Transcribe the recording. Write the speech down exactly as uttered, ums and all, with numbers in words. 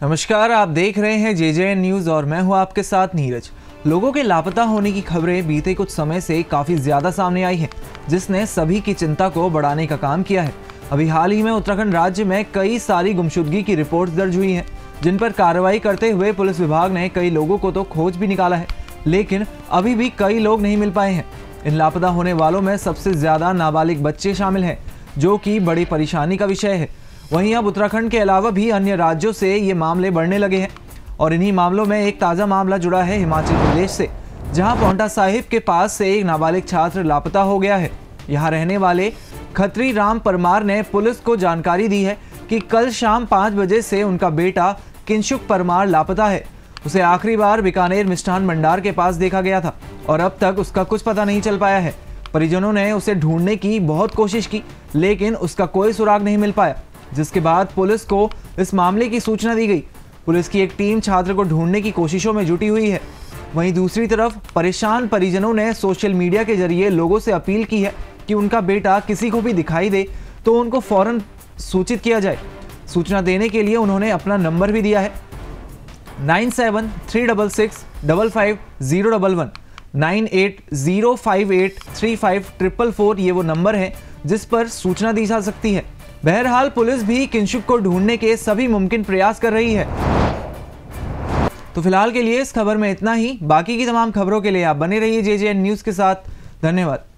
नमस्कार, आप देख रहे हैं जे जे एन न्यूज और मैं हूं आपके साथ नीरज। लोगों के लापता होने की खबरें बीते कुछ समय से काफी ज्यादा सामने आई हैं, जिसने सभी की चिंता को बढ़ाने का काम किया है। अभी हाल ही में उत्तराखंड राज्य में कई सारी गुमशुदगी की रिपोर्ट्स दर्ज हुई हैं, जिन पर कार्रवाई करते हुए पुलिस विभाग ने कई लोगों को तो खोज भी निकाला है, लेकिन अभी भी कई लोग नहीं मिल पाए हैं। इन लापता होने वालों में सबसे ज्यादा नाबालिग बच्चे शामिल हैं, जो कि बड़ी परेशानी का विषय है। वहीं अब उत्तराखंड के अलावा भी अन्य राज्यों से ये मामले बढ़ने लगे हैं और इन्हीं मामलों में एक ताज़ा मामला जुड़ा है हिमाचल प्रदेश से, जहां पांवटा साहिब के पास से एक नाबालिग छात्र लापता हो गया है। यहां रहने वाले खत्री राम परमार ने पुलिस को जानकारी दी है कि कल शाम पाँच बजे से उनका बेटा किंशुक परमार लापता है। उसे आखिरी बार बीकानेर मिष्ठान भंडार के पास देखा गया था और अब तक उसका कुछ पता नहीं चल पाया है। परिजनों ने उसे ढूंढने की बहुत कोशिश की, लेकिन उसका कोई सुराग नहीं मिल पाया, जिसके बाद पुलिस को इस मामले की सूचना दी गई। पुलिस की एक टीम छात्र को ढूंढने की कोशिशों में जुटी हुई है। वहीं दूसरी तरफ परेशान परिजनों ने सोशल मीडिया के जरिए लोगों से अपील की है कि उनका बेटा किसी को भी दिखाई दे तो उनको फौरन सूचित किया जाए। सूचना देने के लिए उन्होंने अपना नंबर भी दिया है nine seven three double six double five zero double one nine eight zero five eight three five triple four. ये वो नंबर है जिस पर सूचना दी जा सकती है। बहरहाल पुलिस भी किंशुक को ढूंढने के सभी मुमकिन प्रयास कर रही है। तो फिलहाल के लिए इस खबर में इतना ही। बाकी की तमाम खबरों के लिए आप बने रहिए जे जे एन न्यूज के साथ। धन्यवाद।